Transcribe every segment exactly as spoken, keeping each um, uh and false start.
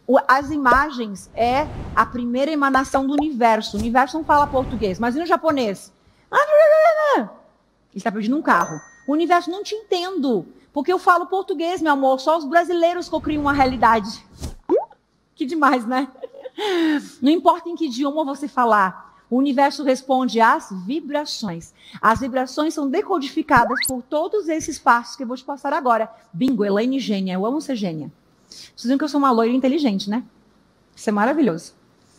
O, as imagens é a primeira emanação do universo. O universo não fala português, mas e no japonês? Ele está pedindo um carro. O universo, não te entendo, porque eu falo português, meu amor. Só os brasileiros cocriam uma realidade. Que demais, né? Não importa em que idioma você falar, o universo responde às vibrações. As vibrações são decodificadas por todos esses passos que eu vou te passar agora. Bingo, Elaine gênia. Eu amo ser gênia. Vocês viram que eu sou uma loira inteligente, né? Isso é maravilhoso.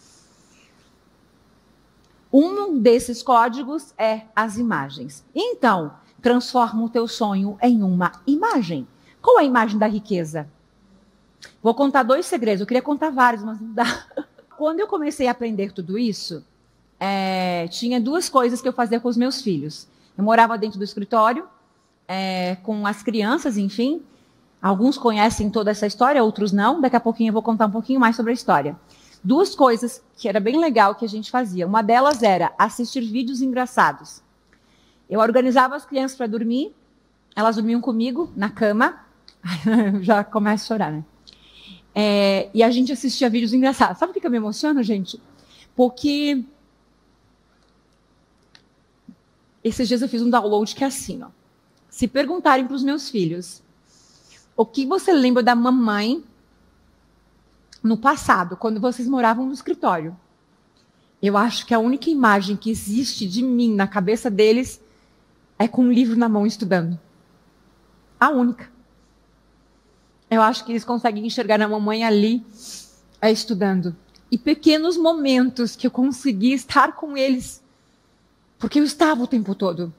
Um desses códigos é as imagens. Então, transforma o teu sonho em uma imagem. Qual é a imagem da riqueza? Vou contar dois segredos. Eu queria contar vários, mas não dá. Quando eu comecei a aprender tudo isso, é, tinha duas coisas que eu fazia com os meus filhos. Eu morava dentro do escritório, é, com as crianças, enfim. Alguns conhecem toda essa história, outros não. Daqui a pouquinho eu vou contar um pouquinho mais sobre a história. Duas coisas que era bem legal que a gente fazia. Uma delas era assistir vídeos engraçados. Eu organizava as crianças para dormir. Elas dormiam comigo na cama. Já começa a chorar, né? É, e a gente assistia vídeos engraçados. Sabe o que, que eu me emociono, gente? Porque esses dias eu fiz um download que é assim, ó. Se perguntarem para os meus filhos o que você lembra da mamãe no passado, quando vocês moravam no escritório, eu acho que a única imagem que existe de mim na cabeça deles é com um livro na mão estudando. A única. Eu acho que eles conseguem enxergar a mamãe ali é, estudando. E pequenos momentos que eu consegui estar com eles, porque eu estava o tempo todo.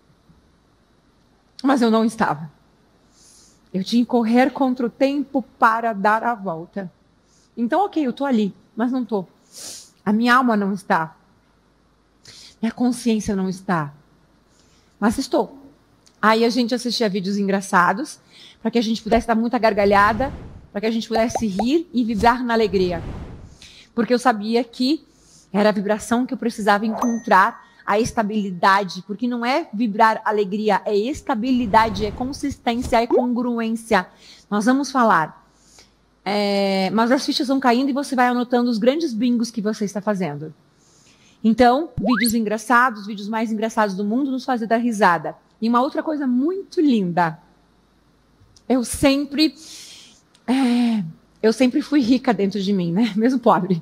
Mas eu não estava. Eu tinha que correr contra o tempo para dar a volta. Então, ok, eu estou ali, mas não estou. A minha alma não está. Minha consciência não está. Mas estou. Aí a gente assistia vídeos engraçados, para que a gente pudesse dar muita gargalhada, para que a gente pudesse rir e vibrar na alegria. Porque eu sabia que era a vibração que eu precisava encontrar, a estabilidade, porque não é vibrar alegria, é estabilidade, é consistência, é congruência. Nós vamos falar. É, mas as fichas vão caindo e você vai anotando os grandes bingos que você está fazendo. Então, vídeos engraçados, vídeos mais engraçados do mundo, nos fazem dar risada. E uma outra coisa muito linda. Eu sempre... É, eu sempre fui rica dentro de mim, né? Mesmo pobre.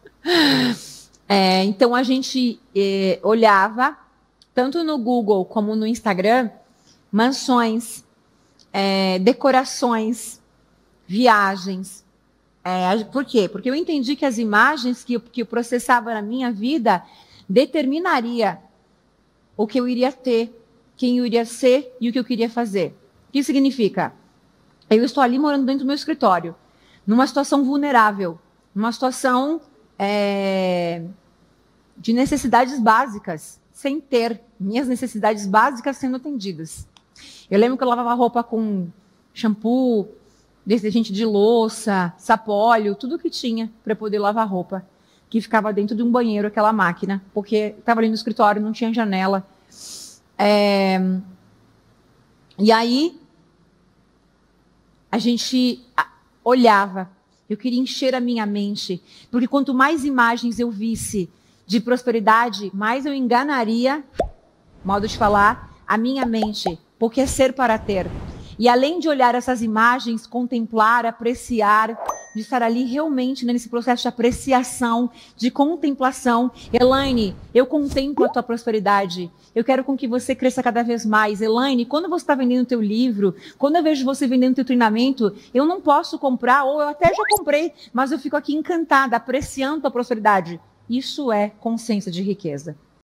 É, então, a gente é, olhava, tanto no Google como no Instagram, mansões, é, decorações, viagens. É, por quê? Porque eu entendi que as imagens que eu, que eu processava na minha vida determinaria o que eu iria ter, quem eu iria ser e o que eu queria fazer. O que significa? Eu estou ali morando dentro do meu escritório, numa situação vulnerável, numa situação é, de necessidades básicas, sem ter minhas necessidades básicas sendo atendidas. Eu lembro que eu lavava roupa com shampoo, detergente de louça, sapólio, tudo que tinha para poder lavar roupa, que ficava dentro de um banheiro, aquela máquina, porque estava ali no escritório, não tinha janela. É... E aí, a gente olhava, eu queria encher a minha mente, porque quanto mais imagens eu visse de prosperidade, mais eu enganaria, modo de falar, a minha mente, porque é ser para ter. E além de olhar essas imagens, contemplar, apreciar, de estar ali realmente nesse processo de apreciação, de contemplação. Elaine, eu contemplo a tua prosperidade. Eu quero com que você cresça cada vez mais. Elaine, quando você está vendendo o teu livro, quando eu vejo você vendendo o teu treinamento, eu não posso comprar, ou eu até já comprei, mas eu fico aqui encantada, apreciando a tua prosperidade. Isso é consciência de riqueza.